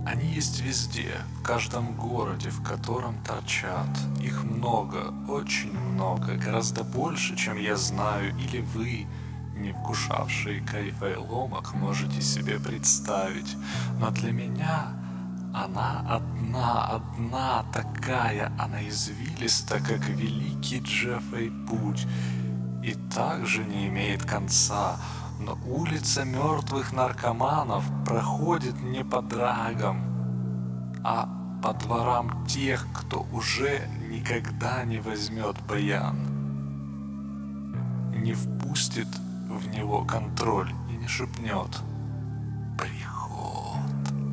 Они есть везде, в каждом городе, в котором торчат. Их много, очень много, гораздо больше, чем я знаю или вы, не вкушавшие кайфа и ломок, можете себе представить. Но для меня она одна такая, она извилиста, как великий Джеффри путь, и также не имеет конца. Но улица мертвых наркоманов проходит не по драгам, а по дворам тех, кто уже никогда не возьмет баян, не впустит в него контроль и не шепнет «Приход».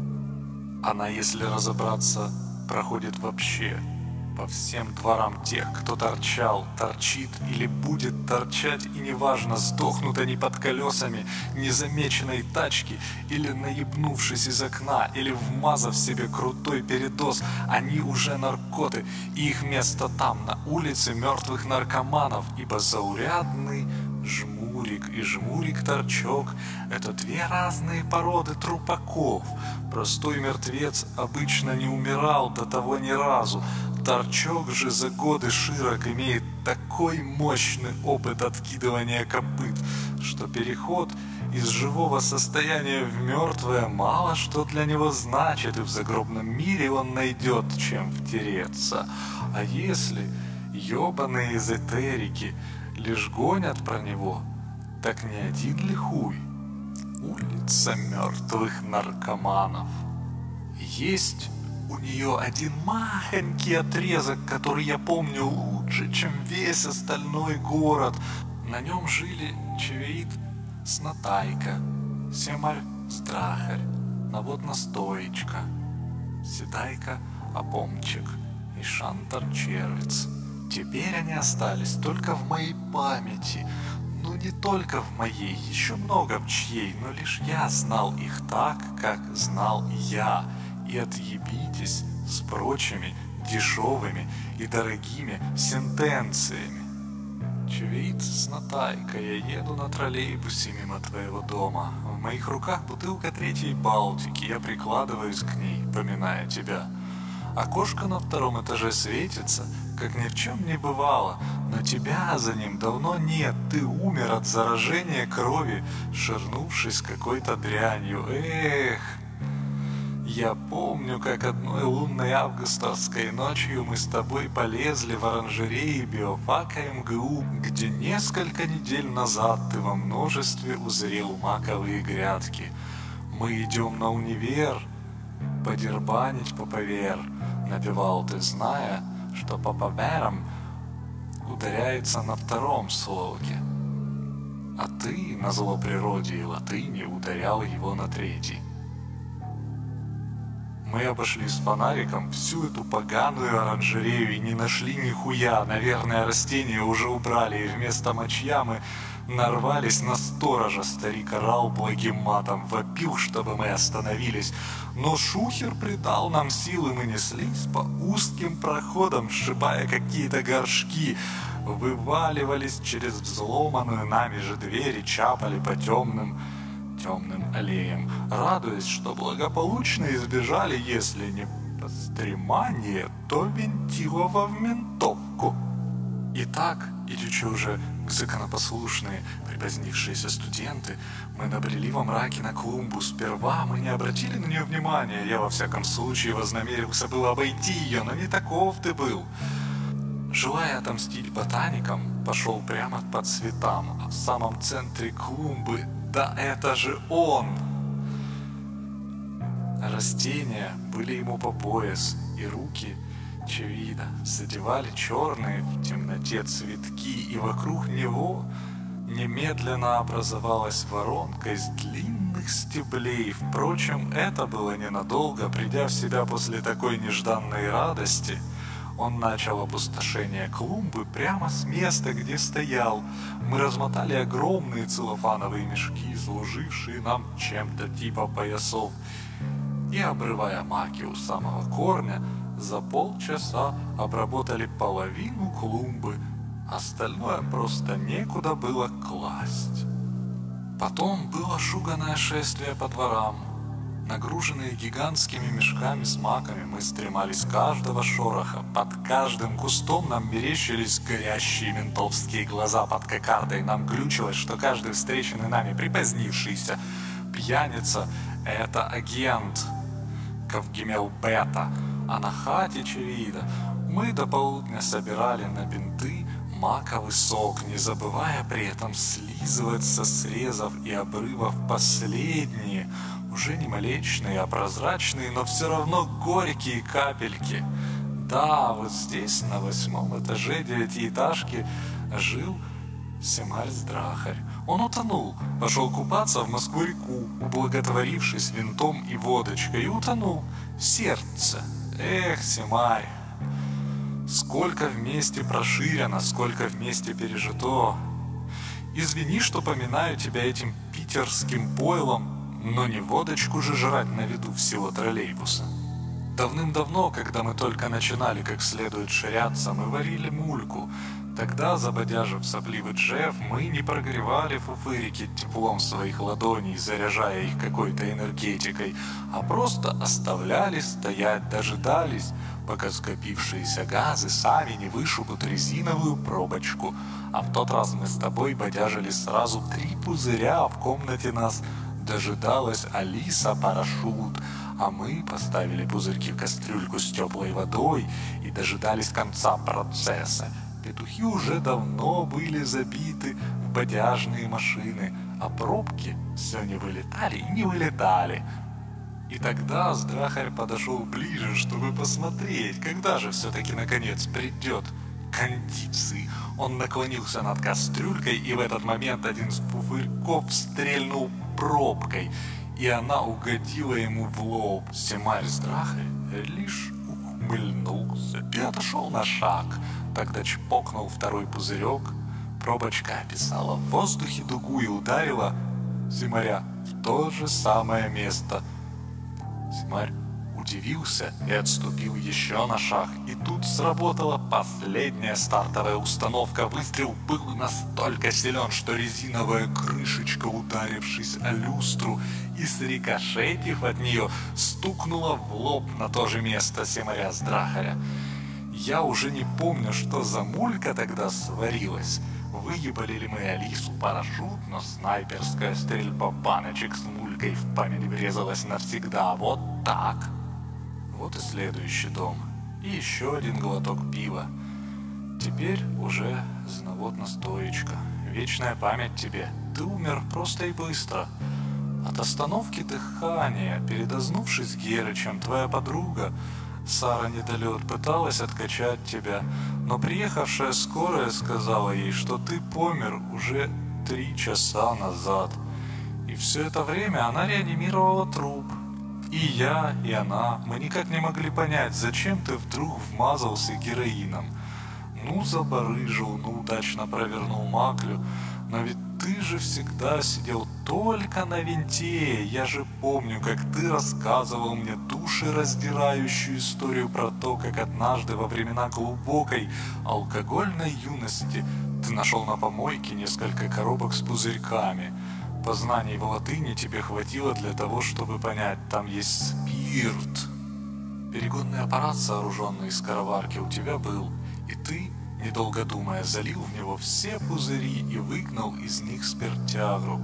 Она, если разобраться, проходит вообще по всем дворам тех, кто торчал, торчит или будет торчать, и неважно, сдохнут они под колесами незамеченной тачки или наебнувшись из окна, или вмазав себе крутой передоз, они уже наркоты, и их место там, на улице мертвых наркоманов, ибо заурядный жмурик и жмурик-торчок — это две разные породы трупаков. Простой мертвец обычно не умирал до того ни разу. Торчок же за годы широк имеет такой мощный опыт откидывания копыт, что переход из живого состояния в мертвое мало что для него значит, и в загробном мире он найдет чем втереться. А если ебаные эзотерики лишь гонят про него, так не один ли хуй? Улица мертвых наркоманов. Есть у нее один маленький отрезок, который я помню лучше, чем весь остальной город. На нем жили Чевеит с Натайка, Семаль с Драхарь, Наводна Стоечка, Седайка Апомчик и Шантар Червец. Теперь они остались только в моей памяти. Ну, не только в моей, еще много в чьей, но лишь я знал их так, как знал я. И отъебитесь с прочими дешевыми и дорогими сентенциями. Чевеит с Натайкой, я еду на троллейбусе мимо твоего дома. В моих руках бутылка третьей Балтики, я прикладываюсь к ней, поминая тебя. Окошко на втором этаже светится, как ни в чем не бывало, но тебя за ним давно нет, ты умер от заражения крови, ширнувшись какой-то дрянью. Эх! Я помню, как одной лунной августовской ночью мы с тобой полезли в оранжереи биофака МГУ, где несколько недель назад ты во множестве узрел маковые грядки. Мы идем на универ, подербанить поповер, напевал ты, зная, что поповером ударяется на втором слоге, а ты, назло природе и латыни, ударял его на третий. Мы обошли с фонариком всю эту поганую оранжерею и не нашли нихуя. Наверное, растения уже убрали, и вместо мочья мы нарвались на сторожа. Старик орал благим матом, вопил, чтобы мы остановились. Но шухер придал нам силы, мы неслись по узким проходам, сшибая какие-то горшки. Вываливались через взломанную нами же дверь и чапали по темным аллеям, радуясь, что благополучно избежали, если не постремание, то вентилова в ментовку. Итак, идучи уже законопослушные, припозднившиеся студенты, мы набрели во мраке на клумбу. Сперва мы не обратили на нее внимания, я во всяком случае вознамерился было обойти ее, но не таков ты был. Желая отомстить ботаникам, пошел прямо по цветам, а в самом центре клумбы — да это же он! Растения были ему по пояс, и руки Чевида задевали черные в темноте цветки, и вокруг него немедленно образовалась воронка из длинных стеблей. Впрочем, это было ненадолго. Придя в себя после такой нежданной радости, он начал опустошение клумбы прямо с места, где стоял. Мы размотали огромные целлофановые мешки, служившие нам чем-то типа поясов, и, обрывая маки у самого корня, за полчаса обработали половину клумбы, остальное просто некуда было класть. Потом было шуганое шествие по дворам. Нагруженные гигантскими мешками с маками, мы стремались с каждого шороха. Под каждым кустом нам мерещились горящие ментовские глаза под кокардой. Нам глючилось, что каждый встреченный нами припозднившийся пьяница — это агент Кавгимел Бета. А на хате Чевида мы до полудня собирали на бинты маковый сок, не забывая при этом слизывать со срезов и обрывов последние, уже не молечные, а прозрачные, но все равно горькие капельки. Да, вот здесь, на 8-м этаже 9-этажки, жил Семарь Здрахарь. Он утонул, пошел купаться в Москву-реку, ублаготворившись винтом и водочкой, и утонул. Сердце. Эх, Семарь, сколько вместе проширено, сколько вместе пережито. Извини, что поминаю тебя этим питерским пойлом, но не водочку же жрать на виду всего троллейбуса. Давным-давно, когда мы только начинали как следует ширяться, мы варили мульку. Тогда, забодяжив сопливый джефф, мы не прогревали фуфырики теплом своих ладоней, заряжая их какой-то энергетикой, а просто оставляли стоять, дожидались, пока скопившиеся газы сами не вышибут резиновую пробочку. А в тот раз мы с тобой бодяжили сразу 3 пузыря, а в комнате нас дожидалась Алиса Парашют, а мы поставили пузырьки в кастрюльку с теплой водой и дожидались конца процесса. Петухи уже давно были забиты в бодяжные машины, а пробки все не вылетали и не вылетали. И тогда Здрахарь подошел ближе, чтобы посмотреть, когда же все-таки наконец придет кондиции. Он наклонился над кастрюлькой, и в этот момент один из пузырьков стрельнул пробкой, и она угодила ему в лоб. Семарь Здрахарь лишь ухмыльнулся и отошел на шаг. Тогда чпокнул второй пузырек, пробочка описала в воздухе дугу и ударила Семаря в то же самое место. Семарь удивился и отступил еще на шаг, и тут сработала последняя стартовая установка. Выстрел был настолько силен, что резиновая крышечка, ударившись о люстру и срикошетив от нее, стукнула в лоб на то же место Семаря Здрахаря. Я уже не помню, что за мулька тогда сварилась. Выебали ли мы Алису Парашют, но снайперская стрельба баночек с мулькой в память врезалась навсегда. Вот так. Вот и следующий дом. И еще один глоток пива. Теперь уже знавод-настоечка. Вечная память тебе. Ты умер просто и быстро. От остановки дыхания, передознувшись Герычем, твоя подруга Сара Недолет пыталась откачать тебя, но приехавшая скорая сказала ей, что ты помер уже 3 часа назад. И все это время она реанимировала труп. И я, и она, мы никак не могли понять, зачем ты вдруг вмазался героином. Ну, забарыжил, ну, удачно провернул маклю, но ведь ты же всегда сидел только на винте. Я же помню, как ты рассказывал мне душераздирающую историю про то, как однажды во времена глубокой алкогольной юности ты нашел на помойке несколько коробок с пузырьками. Познаний в латыни тебе хватило для того, чтобы понять, там есть спирт. Перегонный аппарат, сооруженный из скороварки, у тебя был, и ты, недолго думая, залил в него все пузыри и выгнал из них спиртягру.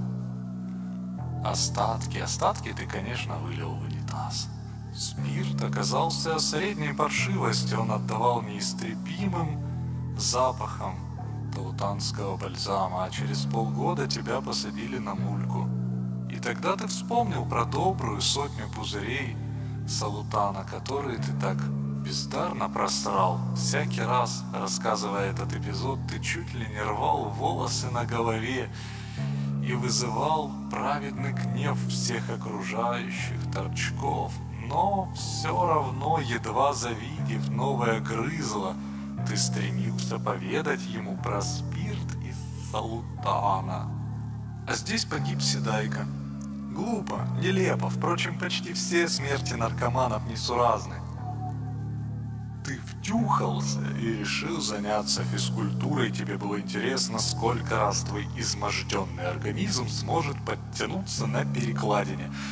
Остатки ты, конечно, вылил в унитаз. Спирт оказался средней паршивости, он отдавал неистребимым запахом таутанского бальзама, а через полгода тебя посадили на мульку. И тогда ты вспомнил про добрую 100 пузырей салутана, которые ты так бездарно просрал. Всякий раз, рассказывая этот эпизод, ты чуть ли не рвал волосы на голове и вызывал праведный гнев всех окружающих торчков. Но все равно, едва завидев новое грызло, ты стремился поведать ему про спирт из салутана. А здесь погиб Седайка. Глупо, нелепо, впрочем, почти все смерти наркоманов несуразны. Ты втюхался и решил заняться физкультурой. Тебе было интересно, сколько раз твой изможденный организм сможет подтянуться на перекладине.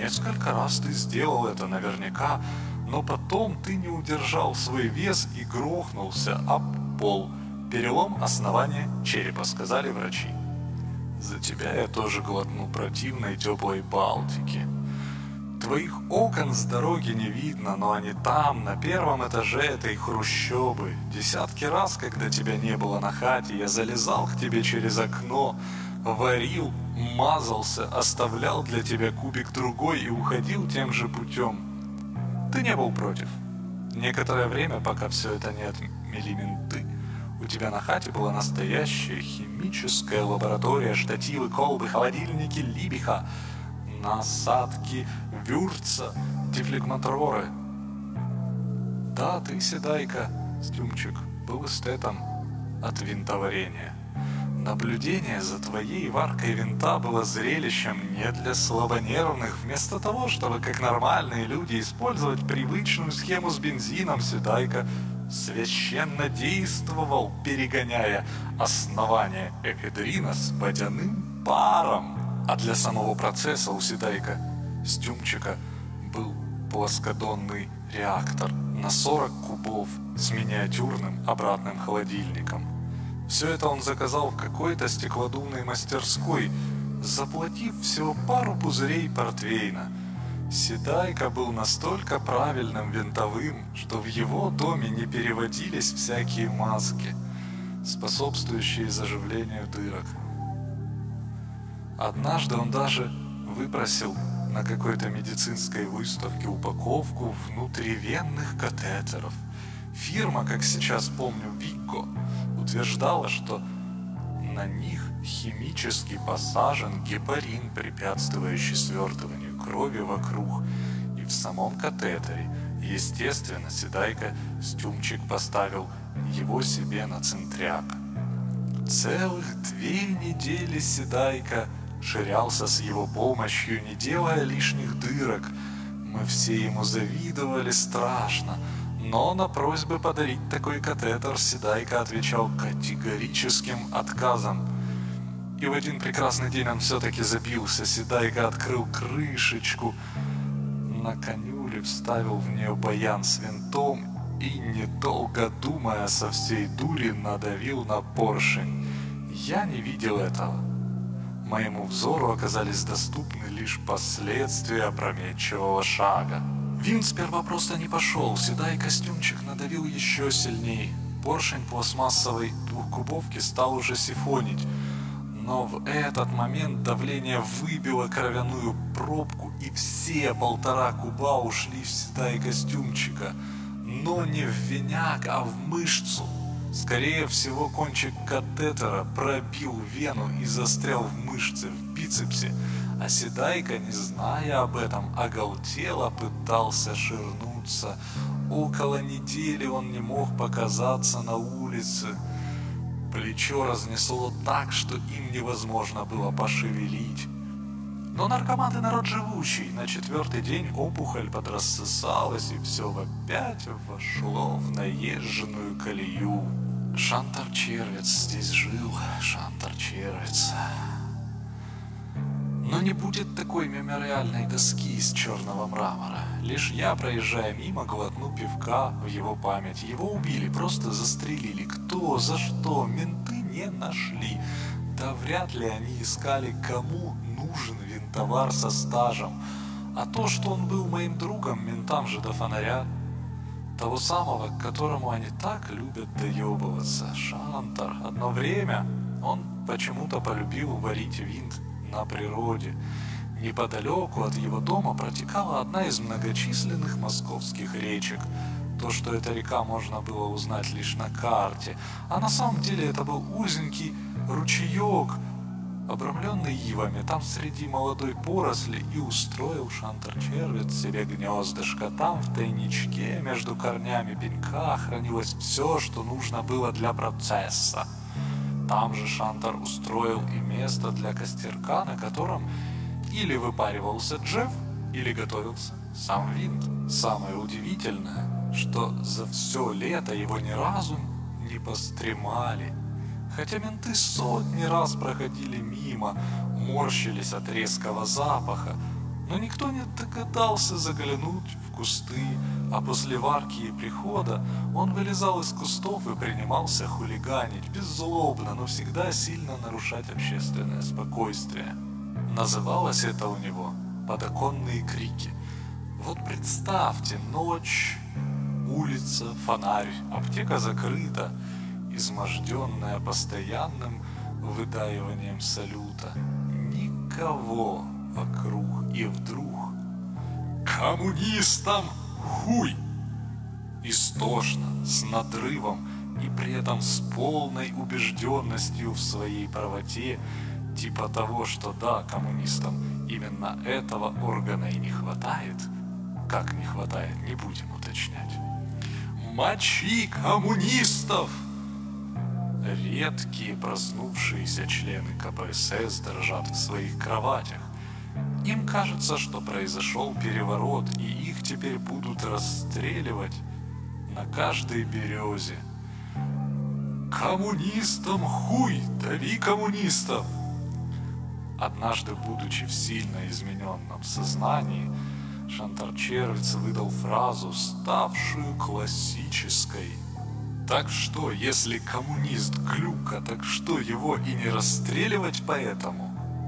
Несколько раз ты сделал это наверняка, но потом ты не удержал свой вес и грохнулся об пол. Перелом основания черепа, сказали врачи. За тебя я тоже глотну противной теплой Балтики. Твоих окон с дороги не видно, но они там, на первом этаже этой хрущобы. Десятки раз, когда тебя не было на хате, я залезал к тебе через окно, варил, мазался, оставлял для тебя кубик другой и уходил тем же путем. Ты не был против. Некоторое время, пока все это не отмели менты, у тебя на хате была настоящая химическая лаборатория, штативы, колбы, холодильники Либиха, насадки Вюрца, дефлегматоры. Да, ты, Седайка, Стюмчик, был эстетом от винтоварения. Наблюдение за твоей варкой винта было зрелищем не для слабонервных. Вместо того, чтобы, как нормальные люди, использовать привычную схему с бензином, Седайка священно действовал, перегоняя основание эфедрина с водяным паром. А для самого процесса у Седайка Стюмчика был плоскодонный реактор на 40 кубов с миниатюрным обратным холодильником. Все это он заказал в какой-то стеклодувной мастерской, заплатив всего пару пузырей портвейна. Седайка был настолько правильным винтовым, что в его доме не переводились всякие маски, способствующие заживлению дырок. Однажды он даже выпросил на какой-то медицинской выставке упаковку внутривенных катетеров. Фирма, как сейчас помню, Викко, утверждала, что на них химически посажен гепарин, препятствующий свертыванию крови вокруг. И в самом катетере, естественно, Седайка Стюмчик поставил его себе на центряк. Целых 2 недели Седайка ширялся с его помощью, не делая лишних дырок. Мы все ему завидовали страшно, но на просьбы подарить такой катетер Седайка отвечал категорическим отказом. И в один прекрасный день он все-таки забился. Седайка открыл крышечку, на конюле вставил в нее баян с винтом и, недолго думая, со всей дури надавил на поршень. Я не видел этого. Моему взору оказались доступны лишь последствия опрометчивого шага. Винт сперва просто не пошел, Седайка Стюмчик надавил еще сильней. Поршень пластмассовой двухкубовки стал уже сифонить. Но в этот момент давление выбило кровяную пробку, и все 1,5 куба ушли в Седайка Стюмчика. Но не в веняк, а в мышцу. Скорее всего, кончик катетера пробил вену и застрял в мышце, в бицепсе, а Седайка, не зная об этом, оголтело пытался ширнуться. Около недели он не мог показаться на улице. Плечо разнесло так, что им невозможно было пошевелить. Но наркоманы народ живучий. На 4-й день опухоль подрассосалась, и все опять вошло в наезженную колею. Шантар-червец здесь жил, Шантар-червец. Но не будет такой мемориальной доски из черного мрамора. Лишь я, проезжая мимо, глотну пивка в его память. Его убили, просто застрелили. Кто, за что, менты не нашли. Да вряд ли они искали, кому нужен винтовар со стажем. А то, что он был моим другом, ментам же до фонаря. Того самого, к которому они так любят доебываться. Шантар. Одно время он почему-то полюбил варить винт на природе. Неподалеку от его дома протекала одна из многочисленных московских речек. То, что эта река, можно было узнать лишь на карте. А на самом деле это был узенький ручеек, обрамленный ивами. Там среди молодой поросли и устроил Шантар-червец себе гнездышко. Там в тайничке между корнями пенька хранилось все, что нужно было для процесса. Там же Шантар устроил и место для костерка, на котором или выпаривался Джефф, или готовился сам Винт. Самое удивительное, что за все лето его ни разу не постремали. Хотя менты сотни раз проходили мимо, морщились от резкого запаха, Но никто не догадался заглянуть в кусты, а после варки и прихода он вылезал из кустов и принимался хулиганить, беззлобно, но всегда сильно нарушать общественное спокойствие. Называлось это у него «подоконные крики». Вот представьте, ночь, улица, фонарь, аптека закрыта, изможденная постоянным выдаиванием салюта. Никого вокруг, и вдруг «Коммунистам хуй!» Истошно, с надрывом и при этом с полной убежденностью в своей правоте, типа того, что да, коммунистам именно этого органа и не хватает. Как не хватает, не будем уточнять. «Мочи коммунистов!» Редкие проснувшиеся члены КПСС дрожат в своих кроватях. Им кажется, что произошел переворот, и их теперь будут расстреливать на каждой березе. «Коммунистам хуй! Дави коммунистов!» Однажды, будучи в сильно измененном сознании, Шантарчервец выдал фразу, ставшую классической. «Так что, если коммунист глюка, так что, его и не расстреливать поэтому?»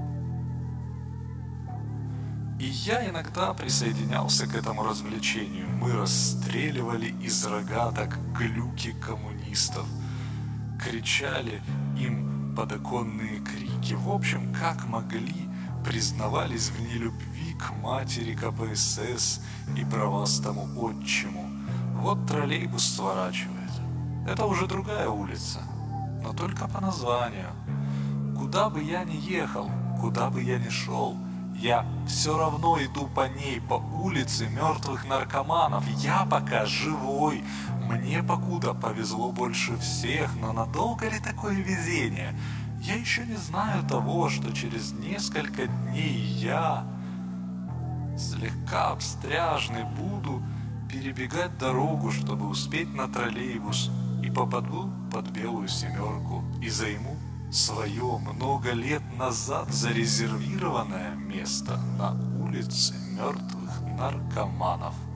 И я иногда присоединялся к этому развлечению. Мы расстреливали из рогаток глюки коммунистов. Кричали им подоконные крики. В общем, как могли, признавались в нелюбви к матери КПСС и правастому отчиму. Вот троллейбус сворачивает. Это уже другая улица, но только по названию. Куда бы я ни ехал, куда бы я ни шел, я все равно иду по ней, по улице мертвых наркоманов. Я пока живой. Мне покуда повезло больше всех, но надолго ли такое везение? Я еще не знаю того, что через несколько дней я, слегка обстряжный, буду перебегать дорогу, чтобы успеть на троллейбус, и попаду под белую семерку и займу свое много лет назад зарезервированное место на улице мертвых наркоманов.